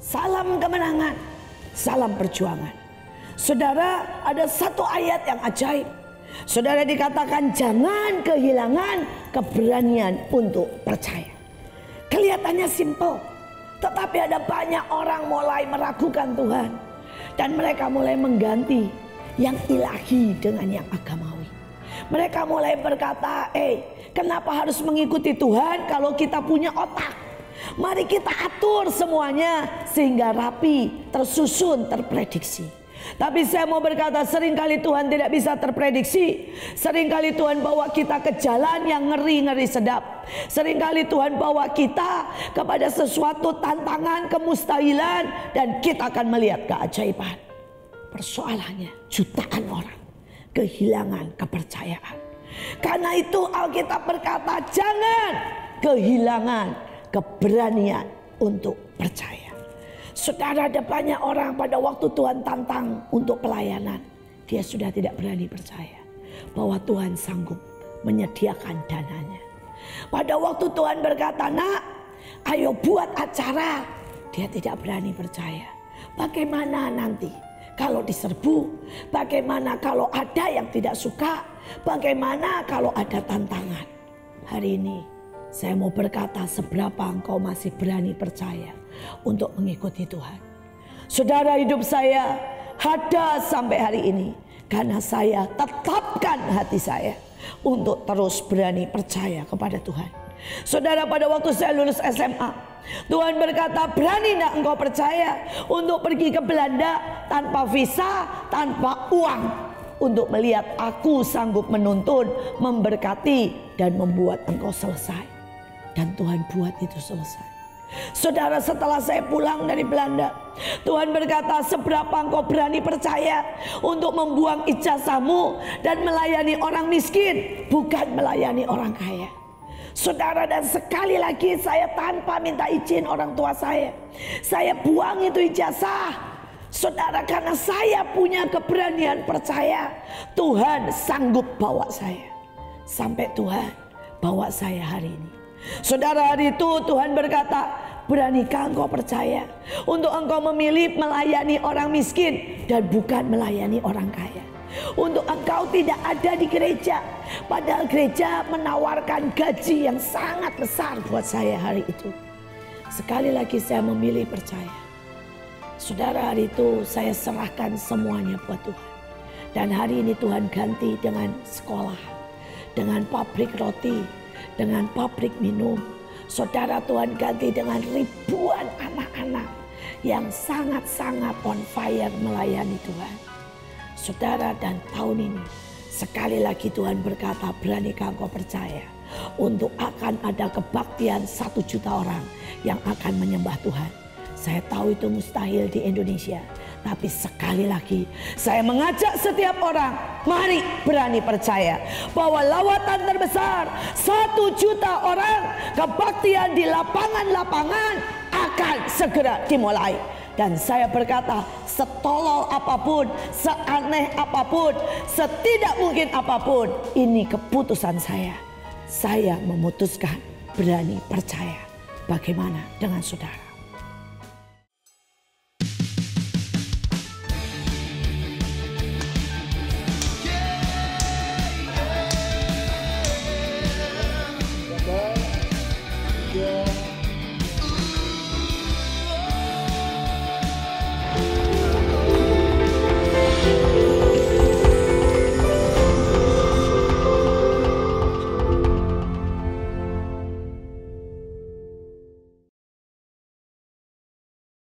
salam kemenangan, salam perjuangan. Saudara, ada satu ayat yang ajaib. Saudara, dikatakan jangan kehilangan keberanian untuk percaya. Kelihatannya simpel, tetapi ada banyak orang mulai meragukan Tuhan. Dan mereka mulai mengganti yang ilahi dengan yang agamawi. Mereka mulai berkata, kenapa harus mengikuti Tuhan kalau kita punya otak? Mari kita atur semuanya sehingga rapi, tersusun, terprediksi. Tapi saya mau berkata, seringkali Tuhan tidak bisa terprediksi. Seringkali Tuhan bawa kita ke jalan yang ngeri-ngeri sedap. Seringkali Tuhan bawa kita kepada sesuatu tantangan, kemustahilan, dan kita akan melihat keajaiban. Persoalannya, jutaan orang kehilangan kepercayaan. Karena itu Alkitab berkata, jangan kehilangan keberanian untuk percaya. Saudara, ada banyak orang pada waktu Tuhan tantang untuk pelayanan, dia sudah tidak berani percaya bahwa Tuhan sanggup menyediakan dananya. Pada waktu Tuhan berkata, nak, ayo buat acara, dia tidak berani percaya. Bagaimana nanti kalau diserbu? Bagaimana kalau ada yang tidak suka? Bagaimana kalau ada tantangan? Hari ini saya mau berkata, seberapa engkau masih berani percaya untuk mengikuti Tuhan. Saudara, hidup saya ada sampai hari ini karena saya tetapkan hati saya untuk terus berani percaya kepada Tuhan. Saudara, pada waktu saya lulus SMA, Tuhan berkata, berani tidak engkau percaya untuk pergi ke Belanda tanpa visa, tanpa uang, untuk melihat aku sanggup menuntun, memberkati, dan membuat engkau selesai. Dan Tuhan buat itu selesai. Saudara, setelah saya pulang dari Belanda, Tuhan berkata, seberapa engkau berani percaya untuk membuang ijazahmu dan melayani orang miskin, bukan melayani orang kaya. Saudara, dan sekali lagi saya tanpa minta izin orang tua saya buang itu ijazah. Saudara, karena saya punya keberanian percaya, Tuhan sanggup bawa saya. Sampai Tuhan bawa saya hari ini. Saudara, hari itu Tuhan berkata, beranikah engkau percaya untuk engkau memilih melayani orang miskin dan bukan melayani orang kaya? Untuk engkau tidak ada di gereja, padahal gereja menawarkan gaji yang sangat besar buat saya hari itu. Sekali lagi saya memilih percaya. Saudara, hari itu saya serahkan semuanya buat Tuhan. Dan hari ini Tuhan ganti dengan sekolah, dengan pabrik roti, dengan pabrik minum. Saudara, Tuhan ganti dengan ribuan anak-anak yang sangat-sangat on fire melayani Tuhan. Saudara, dan tahun ini sekali lagi Tuhan berkata, beranikah engkau percaya untuk akan ada kebaktian 1 juta orang yang akan menyembah Tuhan. Saya tahu itu mustahil di Indonesia, tapi sekali lagi saya mengajak setiap orang, mari berani percaya bahwa lawatan terbesar 1 juta orang kebaktian di lapangan-lapangan akan segera dimulai. Dan saya berkata, setolol apapun, seaneh apapun, setidak mungkin apapun, ini keputusan saya. Saya memutuskan berani percaya. Bagaimana dengan saudara?